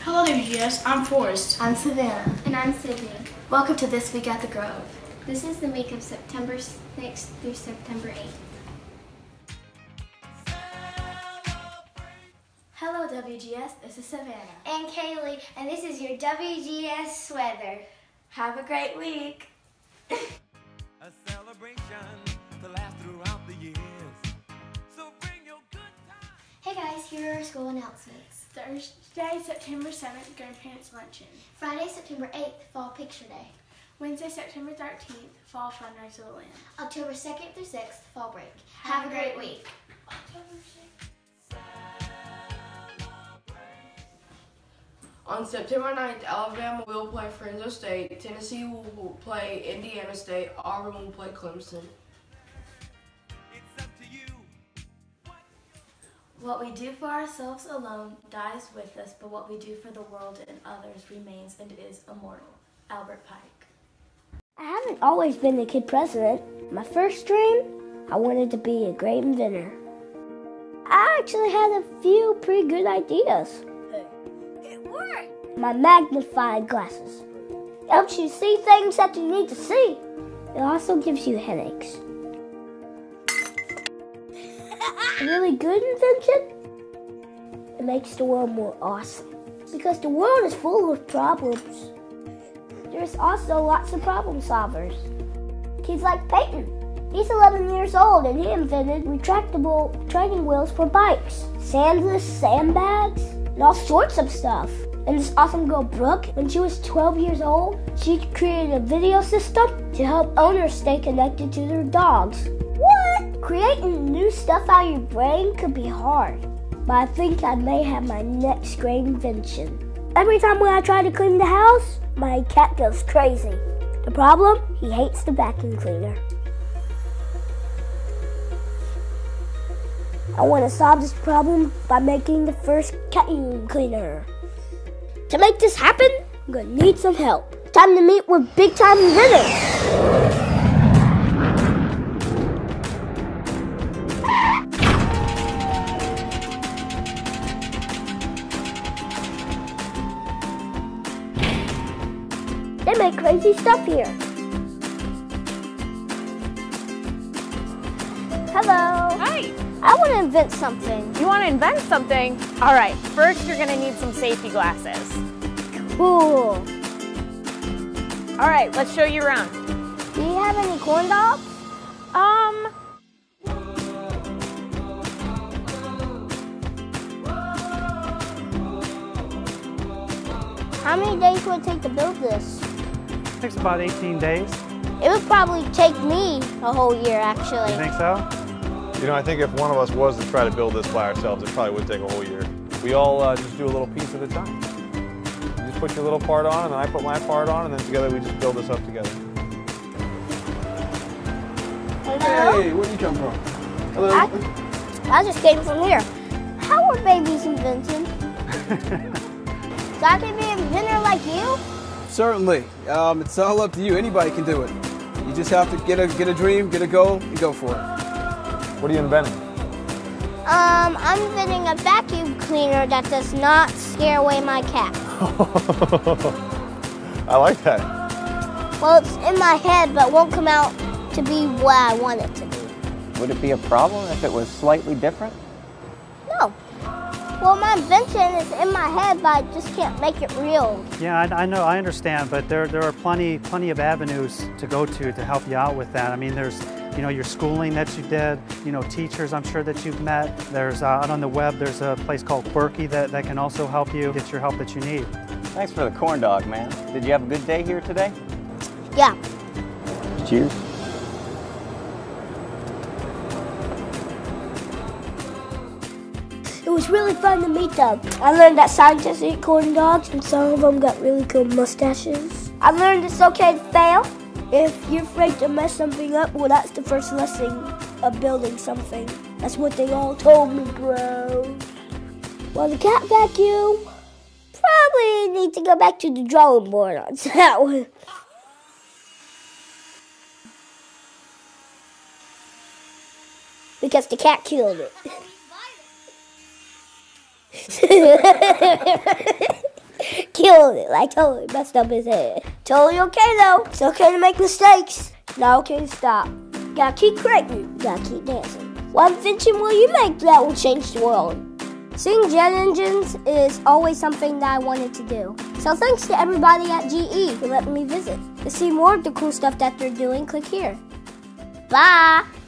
Hello WGS, I'm Forrest. I'm Savannah. And I'm Sydney. Welcome to This Week at the Grove. This is the week of September 6th through September 8th. Hello WGS, this is Savannah. And Kaylee, and this is your WGS weather. Have a great week. A celebration to last throughout the years. So bring your good time. Hey guys, here are our school announcements. Thursday, September 7th, Grandparents Luncheon. Friday, September 8th, Fall Picture Day. Wednesday, September 13th, Fall Fundraiser of the Land. October 2nd through 6th, Fall Break. Have a great week. On September 9th, Alabama will play Fresno State, Tennessee will play Indiana State, Auburn will play Clemson. It's up to you. What we do for ourselves alone dies with us, but what we do for the world and others remains and is immortal. Albert Pike. I haven't always been the kid president. My first dream, I wanted to be a great inventor. I actually had a few pretty good ideas. It worked! My magnifying glasses. It helps you see things that you need to see. It also gives you headaches. A really good invention? It makes the world more awesome. Because the world is full of problems. There's also lots of problem solvers. Kids like Peyton. He's 11 years old and he invented retractable training wheels for bikes, sandless sandbags, and all sorts of stuff. And this awesome girl, Brooke, when she was 12 years old, she created a video system to help owners stay connected to their dogs. What? Creating new stuff out of your brain could be hard, but I think I may have my next great invention. Every time when I try to clean the house, my cat goes crazy. The problem? He hates the vacuum cleaner. I want to solve this problem by making the first vacuum cleaner. To make this happen, I'm going to need some help. Time to meet with big-time inventors. They make crazy stuff here. Hello. Hi. I want to invent something. You want to invent something? All right, first you're going to need some safety glasses. Cool. All right, let's show you around. Do you have any corn dogs? How many days would it take to build this? It takes about 18 days. It would probably take me a whole year, actually. You think so? You know, I think if one of us was to try to build this by ourselves, it probably would take a whole year. We all just do a little piece at a time. You just put your little part on, and then I put my part on, and then together we just build this up together. Hello? Hey, where'd you come from? Hello. I just came from here. How are babies invented? So I can be an inventor like you? Certainly. It's all up to you. Anybody can do it. You just have to get a dream, get a goal, and go for it. What are you inventing? I'm inventing a vacuum cleaner that does not scare away my cat. I like that. Well, it's in my head, but won't come out to be what I want it to be. Would it be a problem if it was slightly different? No. Well, my invention is in my head, but I just can't make it real. Yeah, I know, I understand, but there are plenty of avenues to go to help you out with that. I mean, there's, you know, your schooling that you did, you know, teachers I'm sure that you've met. There's, out on the web, there's a place called Quirky that can also help you get your help that you need. Thanks for the corn dog, man. Did you have a good day here today? Yeah. Cheers. It was really fun to meet them. I learned that scientists eat corn dogs, and some of them got really cool mustaches. I learned it's okay to fail. If you're afraid to mess something up, well, that's the first lesson of building something. That's what they all told me, bro. Well, the cat vacuum, probably need to go back to the drawing board on that one. Because the cat killed it. killed it. I totally messed up his head. Totally okay though. It's okay to make mistakes. Not okay to stop. Gotta keep correcting. Gotta keep dancing. What invention will you make that will change the world? Seeing jet engines is always something that I wanted to do. So thanks to everybody at GE for letting me visit. To see more of the cool stuff that they're doing, click here. Bye!